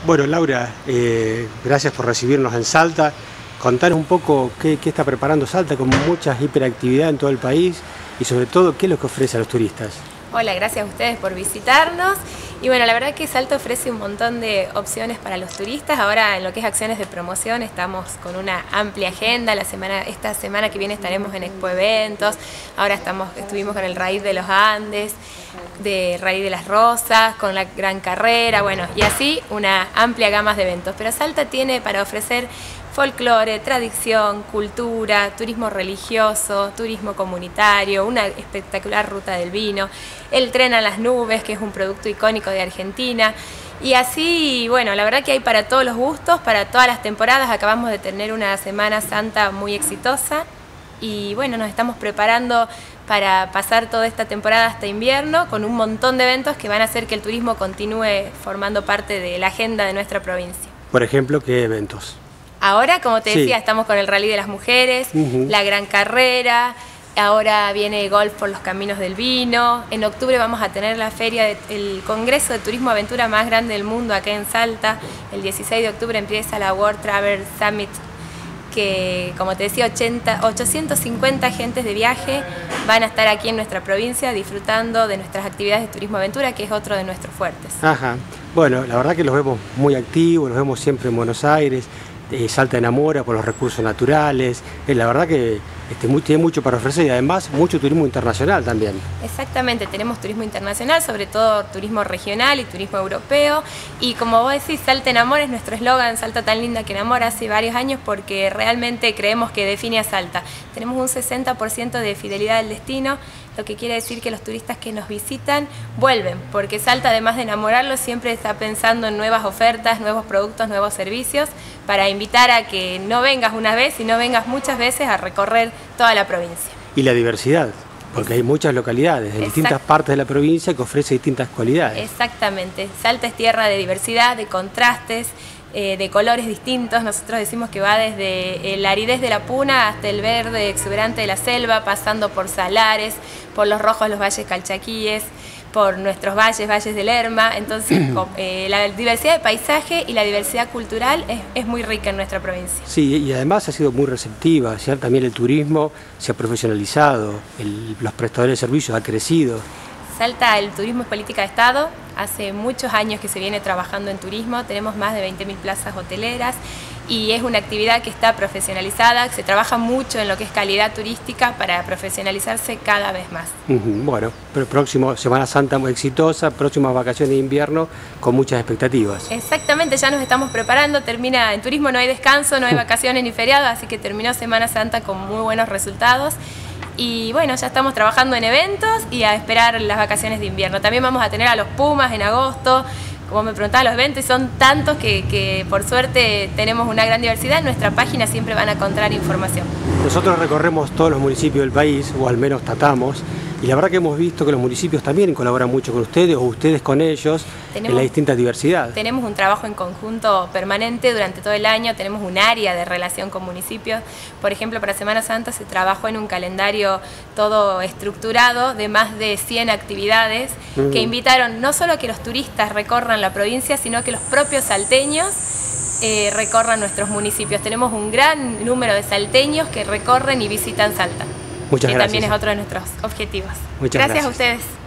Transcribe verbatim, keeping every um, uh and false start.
Bueno, Laura, eh, gracias por recibirnos en Salta. Contanos un poco qué, qué está preparando Salta, con muchas hiperactividad en todo el país y sobre todo qué es lo que ofrece a los turistas. Hola, gracias a ustedes por visitarnos. Y bueno, la verdad que Salta ofrece un montón de opciones para los turistas. Ahora en lo que es acciones de promoción estamos con una amplia agenda. La semana, esta semana que viene estaremos en Expo Eventos. Ahora estamos, estuvimos con el Raíz de los Andes, de Raíz de las Rosas, con la Gran Carrera, bueno, y así una amplia gama de eventos. Pero Salta tiene para ofrecer folclore, tradición, cultura, turismo religioso, turismo comunitario, una espectacular ruta del vino, el tren a las nubes, que es un producto icónico de Argentina. Y así, bueno, la verdad que hay para todos los gustos, para todas las temporadas. Acabamos de tener una Semana Santa muy exitosa y bueno, nos estamos preparando para pasar toda esta temporada hasta invierno con un montón de eventos que van a hacer que el turismo continúe formando parte de la agenda de nuestra provincia. Por ejemplo, ¿qué eventos? Ahora, como te decía, sí. estamos con el Rally de las Mujeres, uh-huh. la Gran Carrera, ahora viene Golf por los Caminos del Vino. En octubre vamos a tener la feria, de, el Congreso de Turismo Aventura más grande del mundo acá en Salta. El dieciséis de octubre empieza la World Travel Summit, que como te decía, ochenta, ochocientos cincuenta agentes de viaje van a estar aquí en nuestra provincia disfrutando de nuestras actividades de turismo aventura, que es otro de nuestros fuertes. Ajá. Bueno, la verdad que los vemos muy activos, los vemos siempre en Buenos Aires. Eh, Salta enamora por los recursos naturales, eh, la verdad que este, muy, tiene mucho para ofrecer y además mucho turismo internacional también. Exactamente, tenemos turismo internacional, sobre todo turismo regional y turismo europeo, y como vos decís, Salta enamora es nuestro eslogan, Salta tan linda que enamora, hace varios años, porque realmente creemos que define a Salta. Tenemos un sesenta por ciento de fidelidad del destino, lo que quiere decir que los turistas que nos visitan vuelven, porque Salta, además de enamorarlos, siempre está pensando en nuevas ofertas, nuevos productos, nuevos servicios, para invitar a que no vengas una vez, sino vengas muchas veces a recorrer toda la provincia. Y la diversidad, porque hay muchas localidades en distintas partes de la provincia que ofrece distintas cualidades. Exactamente, Salta es tierra de diversidad, de contrastes, Eh, de colores distintos. Nosotros decimos que va desde la aridez de la puna hasta el verde exuberante de la selva, pasando por salares, por los rojos los valles calchaquíes, por nuestros valles, valles del Lerma. Entonces eh, la diversidad de paisaje y la diversidad cultural es, es muy rica en nuestra provincia. Sí, y además ha sido muy receptiva, ¿sí? También el turismo se ha profesionalizado, el, los prestadores de servicios ha crecido. Salta, el turismo es política de Estado, hace muchos años que se viene trabajando en turismo, tenemos más de veinte mil plazas hoteleras y es una actividad que está profesionalizada, se trabaja mucho en lo que es calidad turística para profesionalizarse cada vez más. Uh-huh. Bueno, pero próximo Semana Santa muy exitosa, próximas vacaciones de invierno con muchas expectativas. Exactamente, ya nos estamos preparando, termina, en turismo no hay descanso, no hay vacaciones ni feriados, así que terminó Semana Santa con muy buenos resultados. Y bueno, ya estamos trabajando en eventos y a esperar las vacaciones de invierno. También vamos a tener a los Pumas en agosto, como me preguntaba, los eventos son tantos que, que por suerte tenemos una gran diversidad. En nuestra página siempre van a encontrar información. Nosotros recorremos todos los municipios del país, o al menos tratamos, y la verdad que hemos visto que los municipios también colaboran mucho con ustedes, o ustedes con ellos, tenemos, en la distinta diversidad. Tenemos un trabajo en conjunto permanente durante todo el año, tenemos un área de relación con municipios. Por ejemplo, para Semana Santa se trabajó en un calendario todo estructurado de más de cien actividades uh-huh. que invitaron no solo a que los turistas recorran la provincia, sino que los propios salteños eh, recorran nuestros municipios. Tenemos un gran número de salteños que recorren y visitan Salta. Muchas que gracias. También es otro de nuestros objetivos. Muchas gracias gracias a ustedes.